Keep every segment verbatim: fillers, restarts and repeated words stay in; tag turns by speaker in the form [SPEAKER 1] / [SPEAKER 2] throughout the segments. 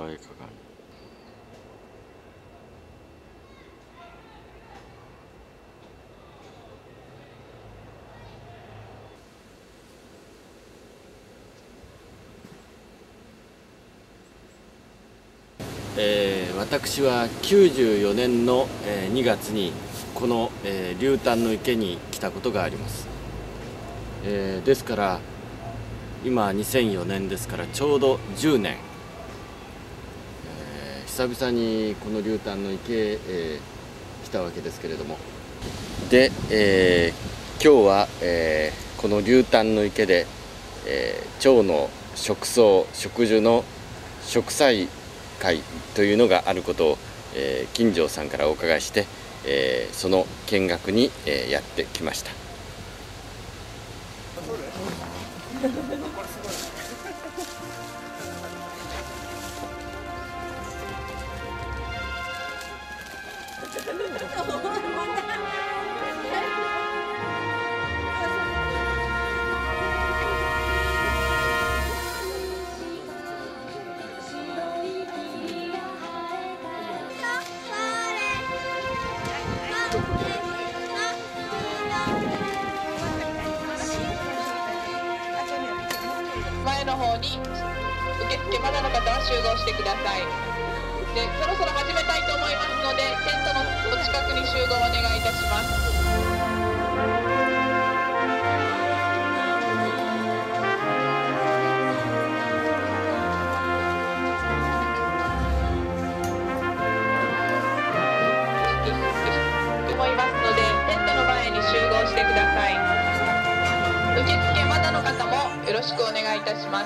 [SPEAKER 1] 川へかがみ。えー、私はきゅうじゅうよねんの、えー、にがつにこの、えー、竜潭の池に来たことがあります。えー、ですから今にせんよねんですからちょうどじゅうねん、えー、久々にこの竜潭の池へ、えー、来たわけですけれども、で、えー、今日は、えー、この竜潭の池で、えー、蝶の食草植樹の植栽会というのがあることを、えー、金城さんからお伺いして、えー、その見学に、えー、やってきました。
[SPEAKER 2] 前の方に受付まだの方は集合してください。で、そろそろ始めたいと思いますので、テントのお近くに集合お願いいたします。思いますので、テントの前に集合してください。受付まだの方もよろしくお願いいたします。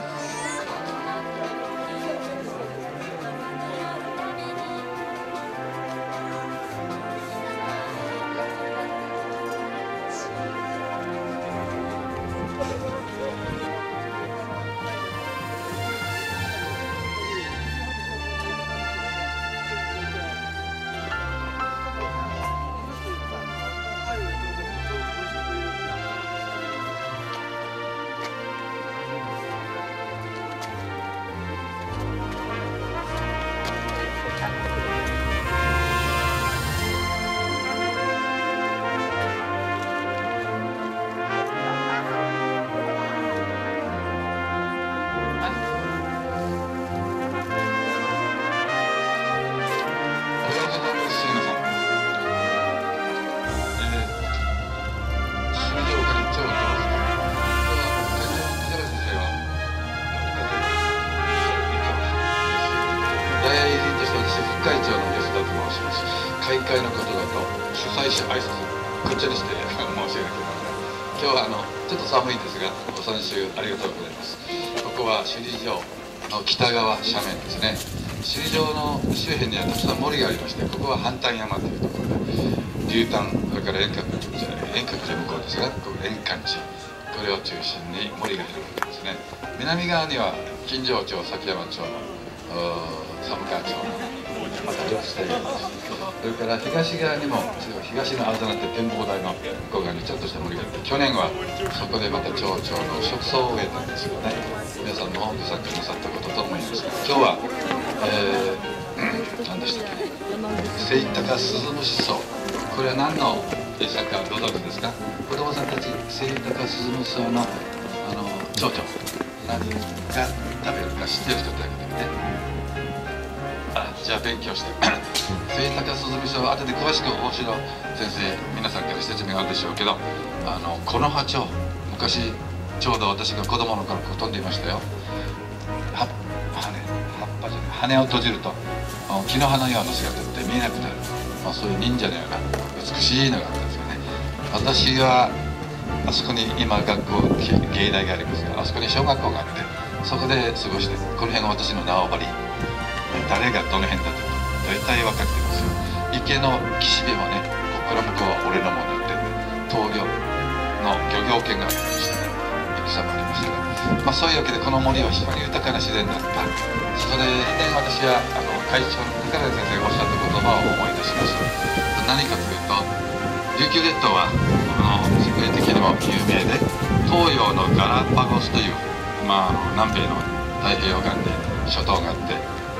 [SPEAKER 3] 会長の安田と申します。開会の方々と主催者挨拶こっちにして申し上げなきゃならない。今日はあのちょっと寒いですがご参集ありがとうございます。ここは首里城の北側斜面ですね。首里城の周辺にはたくさん森がありまして、ここは半丹山というところで竜潭、それから遠隔遠隔寺向こうですが、ここ円環地、これを中心に森が広がってますね。南側には金城町、崎山町の寒川町のまた緑地帯があります。それから東側にも東の青空って展望台の向こう側にちょっとした森があって、去年はそこでまた町長の植草を植えたんですよね。皆さんもご参加なさったことと思いますが、今日は、えー、何でしたっけ、セイタカスズムシソウ、これは何の餌かご存知ですか？子供さんたち、セイタカスズムシソウのあの蝶々何が食べるか知ってる人だけでね。あ、じゃあ勉強してセイタカスズムシソウは後で詳しく大城先生皆さんから説明があるでしょうけど、あの木の葉蝶、昔ちょうど私が子供の頃飛んでいましたよ。は羽葉っぱじゃない羽を閉じると木の葉のような姿って見えなくなる、まあ、そういう忍者のような美しいのがあったんですよね。私はあそこに今学校芸大がありますが、あそこに小学校があって、そこで過ごして、この辺が私の縄張り、誰がどの辺だと大体分かってますよ。池の岸辺もね、ここから向こうは俺のものって闘魚の漁業権がありましたね。戦もありましたが、まあ、そういうわけでこの森は非常に豊かな自然だった。それで私はあの会長の高谷先生がおっしゃった言葉を思い出しました。何かというと、琉球列島はあの世界的にも有名で、東洋のガラパゴスという、まあ、南米の太平洋岸で諸島があって、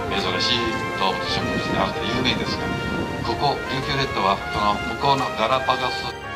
[SPEAKER 3] 珍しい動物植物であると有名ですが、ここ琉球列島はこの向こうのガラパゴス